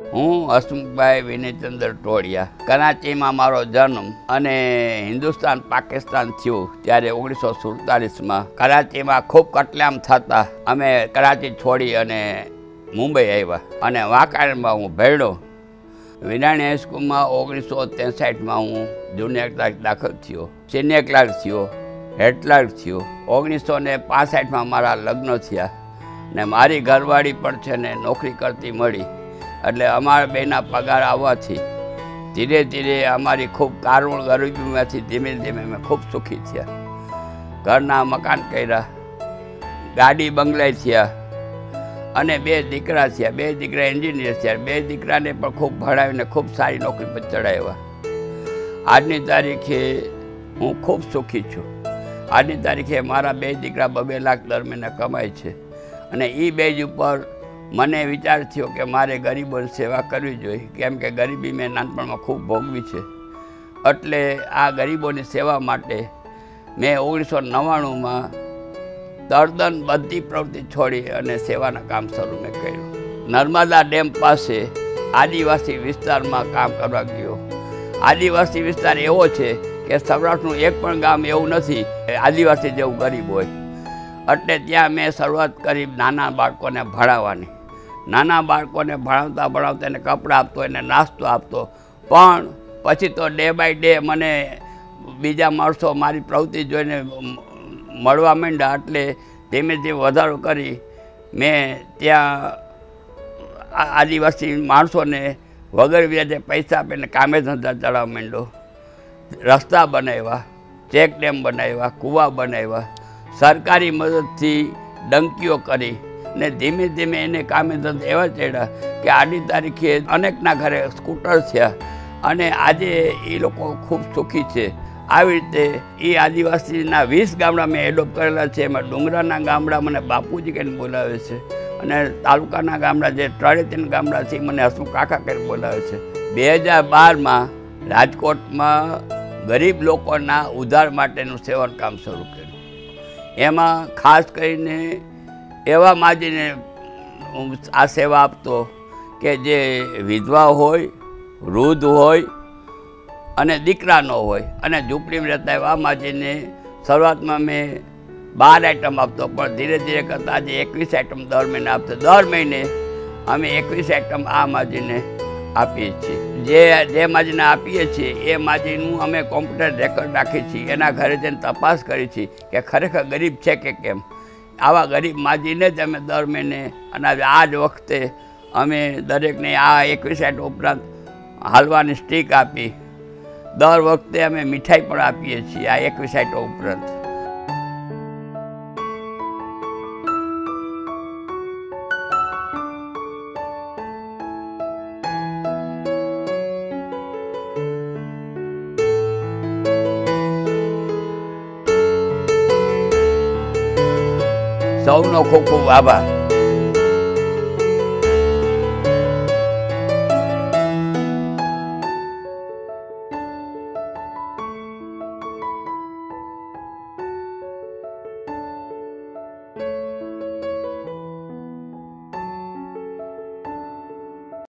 હું હસમુખભાઈ વિનયચંદ્ર ટોડિયા, કરાચીમાં મારો જન્મ અને હિન્દુસ્તાન પાકિસ્તાન થયું ત્યારે 1947માં કરાચીમાં ખૂબ કટલેઆમ થતા અમે કરાચી છોડી અને મુંબઈ આવ્યા અને વાંકાનેરમાં હું ભણ્યો. વિરાણી હાઈસ્કૂલમાં 1963માં હું જુનિયર ક્લાર્ક દાખલ થયો, સિનિયર ક્લાર્ક થયો, હેડ ક્લાર્ક થયો. 1965માં મારા લગ્ન થયા ને મારી ઘરવાળી પણ છે ને નોકરી કરતી મળી. એટલે અમારા બેના પગાર આવવાથી ધીરે ધીરે અમારી ખૂબ કારુણ ગરીબીમાંથી ધીમે ધીમે અમે ખૂબ સુખી થયા. ઘરના મકાન કર્યા, ગાડી બંગલાઈ થયા અને 2 દીકરા થયા. 2 દીકરા એન્જિનિયર થયા. 2 દીકરાને પણ ખૂબ ભણાવીને ખૂબ સારી નોકરી પર ચડાવ્યા. આજની તારીખે હું ખૂબ સુખી છું. આજની તારીખે મારા 2 દીકરા 2 લાખ દર મહિને કમાય છે અને એ બેઝ ઉપર મને વિચાર થયો કે મારે ગરીબોની સેવા કરવી જોઈએ, કેમ કે ગરીબી મેં નાનપણમાં ખૂબ ભોગવી છે. એટલે આ ગરીબોની સેવા માટે મેં 1999માં તદ્દન બધી પ્રવૃત્તિ છોડી અને સેવાના કામ શરૂ મેં કર્યું. નર્મદા ડેમ પાસે આદિવાસી વિસ્તારમાં કામ કરવા ગયો. આદિવાસી વિસ્તાર એવો છે કે સૌરાષ્ટ્રનું એક પણ ગામ એવું નથી આદિવાસી જેવું ગરીબ હોય. એટલે ત્યાં મેં શરૂઆત કરી નાના બાળકોને ભણાવવાની. નાના બાળકોને ભણાવતા એને કપડાં આપતો, એને નાસ્તો આપતો. પણ પછી તો ડે બાય ડે મને બીજા માણસો મારી પ્રવૃત્તિ જોઈને મળવા માંડ્યા. એટલે ધીમે ધીમે વધારો કરી મેં ત્યાં આદિવાસી માણસોને વગર વ્યાજે પૈસા આપીને કામે ધંધા ચડાવવા માંડ્યો. રસ્તા બનાવ્યા, ચેક ડેમ બનાવ્યા, કૂવા બનાવ્યા, સરકારી મદદથી ડંકીઓ કરી ને ધીમે ધીમે એને કામે ધંધા એવા ચડ્યા કે આજની તારીખે અનેકના ઘરે સ્કૂટર થયા અને આજે એ લોકો ખૂબ સુખી છે. આવી રીતે એ આદિવાસીના 20 ગામડા મેં એડોપ્ટ કરેલા છે. એમાં ડુંગરાના ગામડા મને બાપુજી કહીને બોલાવે છે અને તાલુકાના ગામડા જે 3 ગામડા છે મને હસમુખ કાકા કહીને બોલાવે છે. 2012માં રાજકોટમાં ગરીબ લોકોના ઉદ્ધાર માટેનું સેવન કામ શરૂ કર્યું. એમાં ખાસ કરીને એવા માજીને હું આ સેવા આપતો કે જે વિધવા હોય, વૃદ્ધ હોય અને દીકરા ન હોય અને ઝૂંપડીમાં રહેતા એવા માજીને શરૂઆતમાં મેં 12 આઈટમ આપતો, પણ ધીરે ધીરે કરતાં આજે 21 આઈટમ દર મહિને આપતો. દર મહિને અમે 21 આઈટમ આ માજીને આપીએ છીએ. જે માજીને આપીએ છીએ એ માજીનું અમે કોમ્પ્યુટર રેકોર્ડ રાખીએ છીએ. એના ઘરે જઈને તપાસ કરી છીએ કે ખરેખર ગરીબ છે કે કેમ. આવા ગરીબ માજીને જ અમે દર મહિને અને આ જ વખતે અમે દરેકને આ 21 આઈટમ ઉપરાંત હાલવાની સ્ટીક આપી. દર વખતે અમે મીઠાઈ પણ આપીએ છીએ આ 21 આઈટમ ઉપરાંત. સૌનો ખૂબ ખૂબ આભાર.